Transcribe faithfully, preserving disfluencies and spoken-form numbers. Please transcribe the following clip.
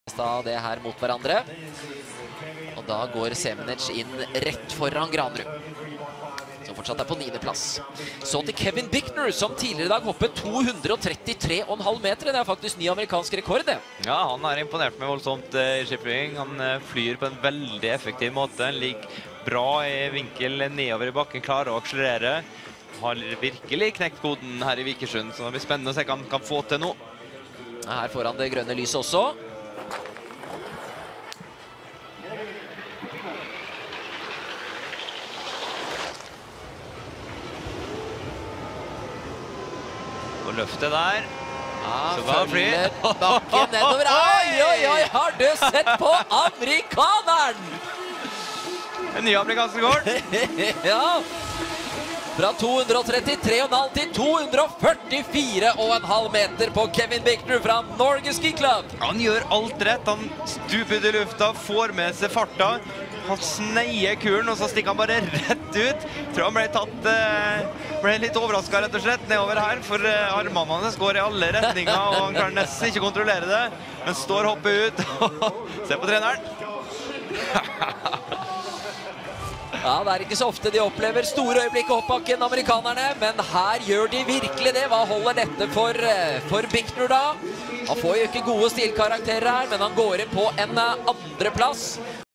av det her mot hverandre. Og da går Semenic inn rett foran Granrud, som fortsatt er på niende plass. Så til Kevin Bicknor, som tidligere i dag hoppet to hundre trettitre komma fem meter. Det er faktisk ny amerikansk rekord, det. Ja, han har imponert meg voldsomt i skiflying. Han flyr på en veldig effektiv måte. Han ligger bra i vinkel nedover i bakken, klarer å akselerere. Har virkelig knekt koden her i Vikersund, så det blir spennende å se hva han kan få til nå. Her får han det grønne lyset også. Og løftet der. Ja, så var det følger bakken nedover. Oi, oi, oi, har du sett på amerikaneren? En ny amerikansk rekord. Ja. Fra to hundre trettitre komma fem til to hundre førtifire komma fem meter på Kevin Bicknor fra Norge Ski Club. Han gjør alt rett. Han stuper ut i lufta, får med seg farta. Han sneier kuren, og så stikker han bare rett ut. Tror han ble tatt, ble litt overrasket rett og slett nedover her, for armene hans går i alle retninger, og han kan nesten ikke kontrollere det. Men står hoppet ut. Se på treneren. Ja, det er ikke så ofte de opplever store øyeblikk i hoppbakken, amerikanerne, men her gjør de virkelig det. Hva holder dette for, for Bicknor da? Han får jo ikke gode stilkarakterer her, men han går inn på en andre plass.